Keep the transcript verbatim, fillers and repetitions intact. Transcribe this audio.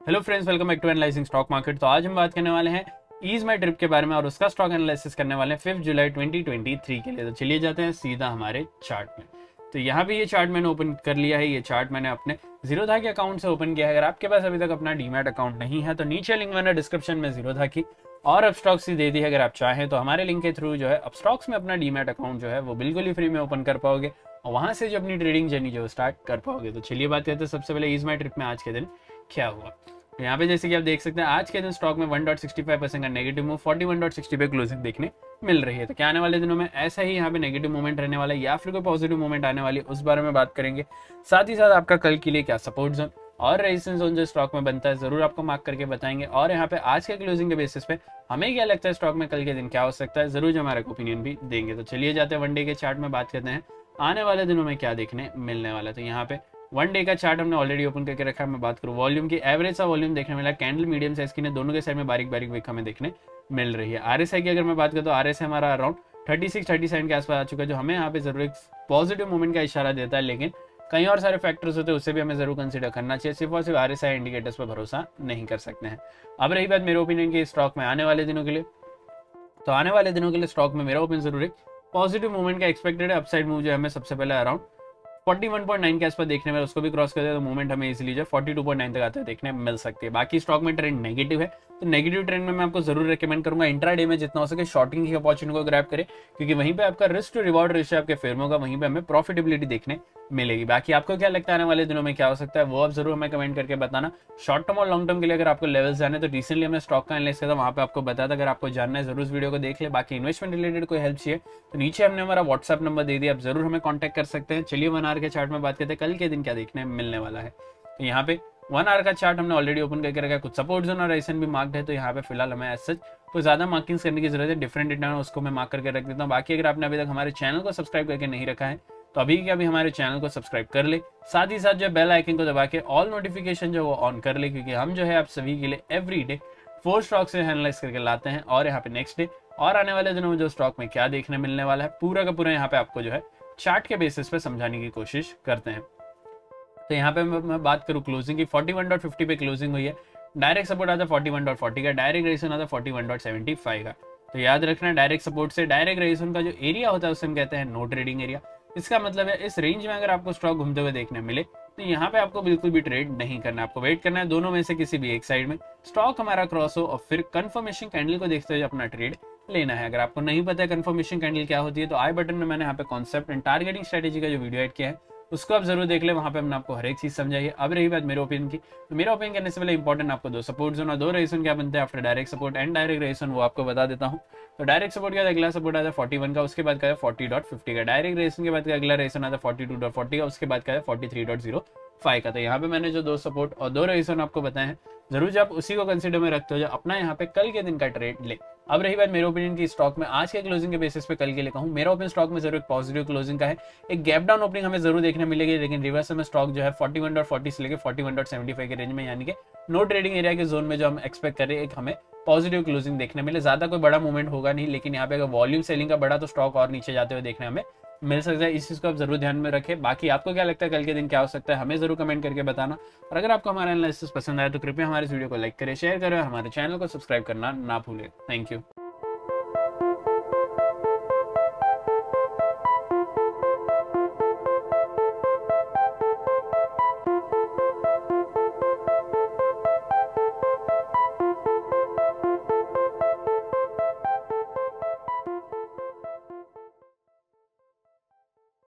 Hello friends, welcome back to analysing stock market. तो आज हम बात करने वाले हैं ईज माई ट्रिप के बारे में और उसका स्टॉक एनालिसिस करने वाले हैं fifth July twenty twenty three के लिए। तो चलिए जाते हैं सीधा हमारे चार्ट में। तो यहाँ पे ये चार्ट मैंने ओपन कर लिया है। ये चार्ट मैंने अपने जीरोधा के अकाउंट से ओपन किया है। अगर आपके पास अभी तक अपना डीमैट अकाउंट नहीं है तो नीचे लिंक मैंने डिस्क्रिप्शन में जीरोधा की और अपस्टॉक्स की दे दी है। अगर आप चाहें तो हमारे लिंक के थ्रू जो है अपस्टॉक्स में अपना डीमैट अकाउंट जो है वो बिल्कुल ही फ्री में ओपन कर पाओगे और वहां से जो अपनी ट्रेडिंग जर्नी जो स्टार्ट कर पाओगे। तो चलिए बात करते हैं सबसे पहले ईज माई ट्रिप में आज के दिन क्या हुआ। तो यहाँ पे जैसे कि आप देख सकते हैं आज के दिन स्टॉक में one point six five percent का negative move forty one point six पे क्लोजिंग देखने मिल रही है। तो क्या आने वाले दिनों में ऐसा ही यहाँ पे नेगेटिव मूवमेंट रहने वाला है या फिर कोई पॉजिटिव मूवमेंट आने वाली है, उस बारे में बात करेंगे। साथ ही साथ आपका कल के लिए क्या सपोर्ट जोन और रेजिस्टेंस जोन जो स्टॉक में बनता है जरूर आपको मार्क करके बताएंगे। और यहाँ पे आज के क्लोजिंग के बेसिस पे हमें क्या लगता है स्टॉक में कल के दिन क्या हो सकता है, जरूर जो हमारा ओपिनियन भी देंगे। तो चलिए जाते हैं वन डे के चार्ट में बात करते हैं आने वाले दिनों में क्या देखने मिलने वाला है। तो यहाँ पे वन डे का चार्ट हमने ऑलरेडी ओपन करके रखा है। मैं बात करूँ वॉल्यूम की, एवरेज सा वॉल्यूम देखने मिला। कैंडल मीडियम साइज की ने दोनों के साइड में बारीक बारीक विक हमें देखने मिल रही है। आरएसआई की अगर मैं बात करूँ तो आरएसआई हमारा around thirty six thirty seven के आसपास आ चुका है, जो हमें यहाँ पे जरूर एक पॉजिटिव मूवमेंट का इशारा देता है। लेकिन कई और सारे फैक्टर्स होते हैं, उससे भी हमें जरूर कंसीडर करना चाहिए। सिर्फ और सिर्फ आरएसआई इंडिकेटर्स पर भरोसा नहीं कर सकते हैं। अब रही बात मेरे ओपिनियन की स्टॉक में आने वाले दिनों के लिए, तो आने वाले दिनों के लिए स्टॉक में मेरा ओपिनियन जरूर एक पॉजिटिव मूवमेंट का एक्सपेक्टेड है। अपसाइड मूव जो है हमें सबसे पहले around forty one point nine के आसपास देखने में, उसको भी क्रॉस कर दे तो मूवमेंट हमें इजीली जो फोर्टी टू पॉइंट नाइन तक आते हैं देखने मिल सकती है। बाकी स्टॉक में ट्रेंड नेगेटिव है, तो नेगेटिव ट्रेंड में मैं आपको जरूर रेकमेंड करूंगा इंट्राडे में जितना हो सके शॉर्टिंग की अपॉर्चुनिटी को ग्रैब करें, क्योंकि वहीं पे आपका रिस्क टू रिवॉर्ड रेशियो आपके फेवर में होगा, वहीं पे हमें प्रॉफिटेबिलिटी देखने मिलेगी। बाकी आपको क्या लगता है आने वाले दिनों में क्या हो सकता है वो आप जरूर हमें कमेंट करके बताना। शॉर्ट टर्म और लॉन्ग टर्म के लिए अगर आपको लेवल्स जाने तो रिसेंटली हमने स्टॉक का एनालिसिस किया था, वहां पे आपको बताया था। अगर आपको जानना है जरूर इस वीडियो को देख ले। बाकी इन्वेस्टमेंट रिलेटेड कोई हेल्प चाहिए तो नीचे हमने हमारा व्हाट्सएप नंबर दे दिया, आप जरूर हमें कॉन्टैक्ट कर सकते हैं। चलिए वन आवर के चार्ट में बात करते हैं कल के दिन क्या देखने मिलने वाला है। तो यहाँ पे वन आवर का चार्ट हमने ऑलरेडी ओपन करके रखा है। कुछ सपोर्ट जोन और रेजिस्टेंस भी मार्क्ड है, तो यहाँ पे फिलहाल हमें एज सच कोई ज्यादा मार्किंग करने की जरूरत है। डिफरेंट रिटर्न उसको मैं मार्क करके रख देता हूँ। बाकी अगर आपने अभी तक हमारे चैनल को सब्सक्राइब करके नहीं रखा है तो अभी के अभी हमारे चैनल को सब्सक्राइब कर ले, साथ ही साथ जो बेल आइकन को दबा के ऑल नोटिफिकेशन जो वो ऑन कर ले, क्योंकि हम जो है आप सभी के लिए एवरी डे फोर स्टॉक से एनालाइज करके लाते हैं। और यहाँ पे नेक्स्ट डे और आने वाले दिनों में जो स्टॉक में क्या देखने मिलने वाला है पूरा का पूरा यहाँ पे आपको जो है चार्ट के बेसिस पे समझाने की कोशिश करते हैं। तो यहाँ पे मैं बात करूँ क्लोजिंग की, फोर्टी वन पॉइंट फिफ्टी पे क्लोजिंग हुई है। डायरेक्ट सपोर्ट आता है फोर्टी वन पॉइंट फोर्टी का, डायरेक्ट रेजिस्टेंस आता है forty one point seventy five का। तो याद रखना डायरेक्ट सपोर्ट से डायरेक्ट रेजिस्टेंस का जो एरिया होता है उसे हम कहते हैं नो ट्रेडिंग एरिया। इसका मतलब है इस रेंज में अगर आपको स्टॉक घूमते हुए देखने मिले तो यहाँ पे आपको बिल्कुल भी ट्रेड नहीं करना, आपको वेट करना है दोनों में से किसी भी एक साइड में स्टॉक हमारा क्रॉस हो और फिर कंफर्मेशन कैंडल को देखते हुए अपना ट्रेड लेना है। अगर आपको नहीं पता है कंफर्मेशन कैंडल क्या होती है तो आई बटन में मैंने यहाँ पे कॉन्सेप्ट एंड टारगेटिंग स्ट्रेटेजी का जो वीडियो एड किया है उसको आप जरूर देख ले, वहां पे हमने आपको हर एक चीज समझाई है। अब रही बात मेरे ओपिनियन की, तो मेरा ओपिनियन करने से पहले इंपॉर्टेंट आपको दो सपोर्ट जोन और दो रेजिस्टेंस क्या बनते हैं after direct support and direct resistance वो आपको बता देता हूँ। तो डायरेक्ट सपोर्ट का अगला सपोर्ट आता है फोर्टी वन का, उसके बाद का फोर्टी डॉट फिफ्टी का। डायरेक्ट रेजिस्टेंस के बाद का अगला रेजिस्टेंस आता है फोर्टी टू डॉट फोर्टी का, उसके बाद का forty three dot zero five का। तो यहाँ पे मैंने जो दो सपोर्ट और दो रेजिस्टेंस आपको बताए हैं जरूर जब उसी को कंसीडर में रखते हो जो अपना यहाँ पे कल के दिन का ट्रेड ले। अब रही बात मेरे ओपिनियन की स्टॉक में आज के क्लोजिंग के बेसिस पे कल के लिए कहूँ, मेरा ओपिनियन स्टॉक में जरूर एक पॉजिटिव क्लोजिंग का है। एक गैप डाउन ओपनिंग हमें जरूर देखने मिलेगी, लेकिन रिवर्स में स्टॉक जो है फोर्टी वन पॉइंट फोर्टी से लेकर forty one point seventy five के रेंज में यानी कि नो ट्रेडिंग एरिया के जोन में जो हम एक्सपेक्ट कर रहे हैं एक हमें पॉजिटिव क्लोजिंग देखने मिले। ज्यादा कोई बड़ा मूवमेंट होगा नहीं, लेकिन यहाँ पे अगर वॉल्यूम सेलिंग का बड़ा तो स्टॉक और नीचे जाते हुए देखने हमें मिल सकता है। इस चीज को आप जरूर ध्यान में रखें। बाकी आपको क्या लगता है कल के दिन क्या हो सकता है हमें जरूर कमेंट करके बताना। और अगर आपको हमारा एनालिसिस पसंद आया तो कृपया हमारे इस वीडियो को लाइक करें, शेयर करें, हमारे चैनल को सब्सक्राइब करना ना भूलें। Thank you.